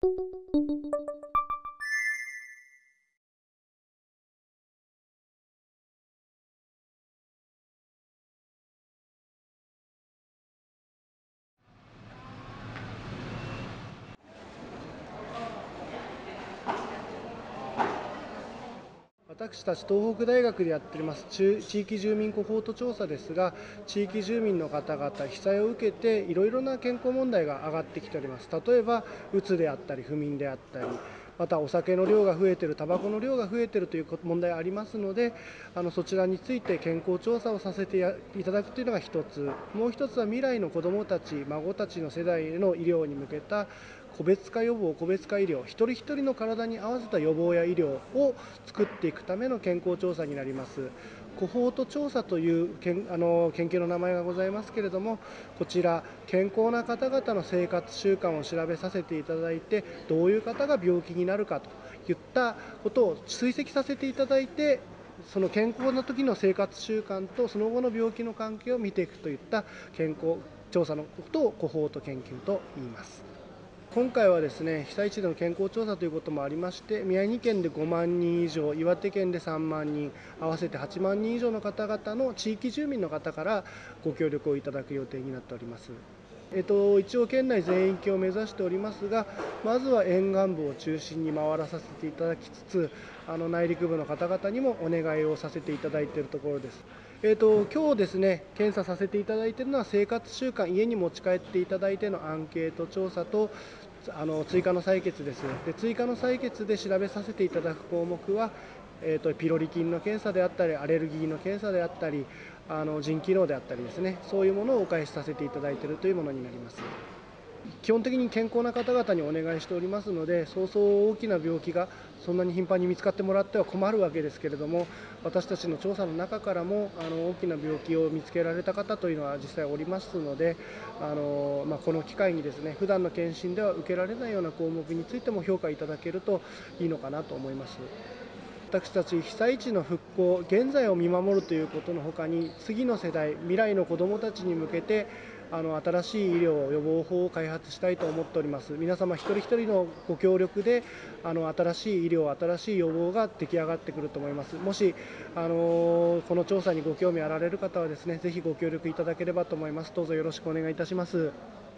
私たち東北大学でやっております地域住民コホート調査ですが、地域住民の方々、被災を受けていろいろな健康問題が上がってきております。例えば、うつであったり、不眠であったり、またお酒の量が増えている、タバコの量が増えているという問題がありますので、そちらについて健康調査をさせていただくというのが一つ、もう一つは未来の子どもたち、孫たちの世代への医療に向けた個別化予防、個別化医療、一人一人の体に合わせた予防や医療を作っていくための健康調査になります。コホート調査という研究の名前がございますけれども、こちら健康な方々の生活習慣を調べさせていただいて、どういう方が病気になるかといったことを追跡させていただいて、その健康な時の生活習慣とその後の病気の関係を見ていくといった健康調査のことをコホート研究と言います。今回はですね、被災地での健康調査ということもありまして、宮城県で5万人以上、岩手県で3万人、合わせて8万人以上の方々の地域住民の方からご協力をいただく予定になっております。一応県内全域を目指しておりますが、まずは沿岸部を中心に回らさせていただきつつ、内陸部の方々にもお願いをさせていただいているところです。今日ですね、検査させていただいているのは生活習慣、家に持ち帰っていただいてのアンケート調査と、追加の採血です。追加の採血で調べさせていただく項目は、ピロリ菌の検査であったり、アレルギーの検査であったり、腎機能であったりですね、そういうものをお返しさせていただいているというものになります。基本的に健康な方々にお願いしておりますので、そうそう大きな病気がそんなに頻繁に見つかってもらっては困るわけですけれども、私たちの調査の中からも大きな病気を見つけられた方というのは実際おりますので、この機会にですね、普段の検診では受けられないような項目についても評価いただけるといいのかなと思います。私たち被災地の復興、現在を見守るということのほかに、次の世代、未来の子どもたちに向けて新しい医療予防法を開発したいと思っております。皆様一人一人のご協力で新しい医療、新しい予防が出来上がってくると思います。もしこの調査にご興味あられる方はですね、ぜひご協力いただければと思います。どうぞよろしくお願いいたします。